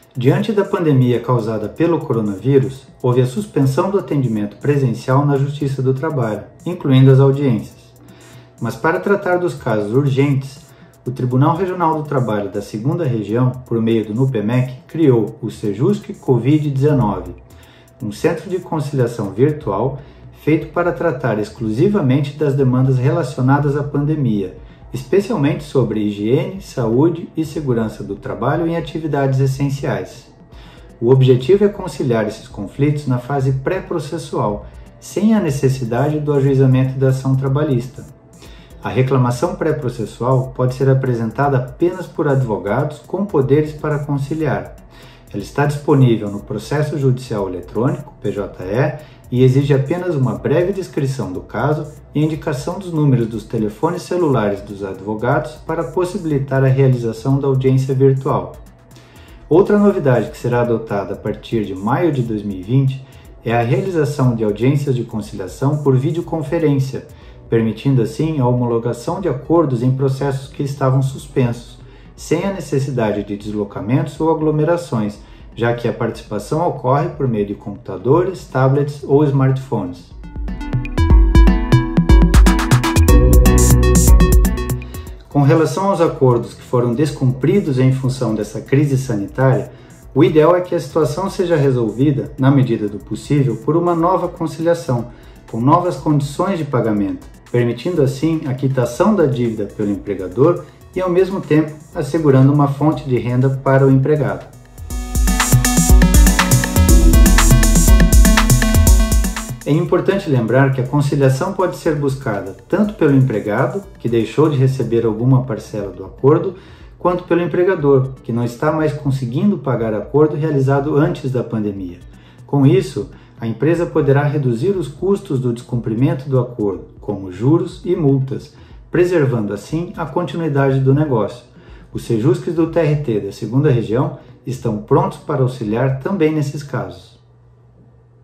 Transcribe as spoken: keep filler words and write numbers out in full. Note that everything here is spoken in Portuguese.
Diante da pandemia causada pelo coronavírus, houve a suspensão do atendimento presencial na Justiça do Trabalho, incluindo as audiências. Mas para tratar dos casos urgentes, o Tribunal Regional do Trabalho da segunda Região, por meio do NUPEMEC, criou o Sejusc Covid dezenove, um centro de conciliação virtual feito para tratar exclusivamente das demandas relacionadas à pandemia, especialmente sobre higiene, saúde e segurança do trabalho em atividades essenciais. O objetivo é conciliar esses conflitos na fase pré-processual, sem a necessidade do ajuizamento da ação trabalhista. A reclamação pré-processual pode ser apresentada apenas por advogados com poderes para conciliar. Ela está disponível no Processo Judicial Eletrônico, P J E, e exige apenas uma breve descrição do caso e indicação dos números dos telefones celulares dos advogados para possibilitar a realização da audiência virtual. Outra novidade que será adotada a partir de maio de dois mil e vinte é a realização de audiências de conciliação por videoconferência, permitindo assim a homologação de acordos em processos que estavam suspensos, sem a necessidade de deslocamentos ou aglomerações, já que a participação ocorre por meio de computadores, tablets ou smartphones. Com relação aos acordos que foram descumpridos em função dessa crise sanitária, o ideal é que a situação seja resolvida, na medida do possível, por uma nova conciliação, com novas condições de pagamento, permitindo assim a quitação da dívida pelo empregador e, ao mesmo tempo, assegurando uma fonte de renda para o empregado. É importante lembrar que a conciliação pode ser buscada tanto pelo empregado, que deixou de receber alguma parcela do acordo, quanto pelo empregador, que não está mais conseguindo pagar acordo realizado antes da pandemia. Com isso, a empresa poderá reduzir os custos do descumprimento do acordo, como juros e multas, preservando assim a continuidade do negócio. Os Sejuscs do T R T da segunda Região estão prontos para auxiliar também nesses casos.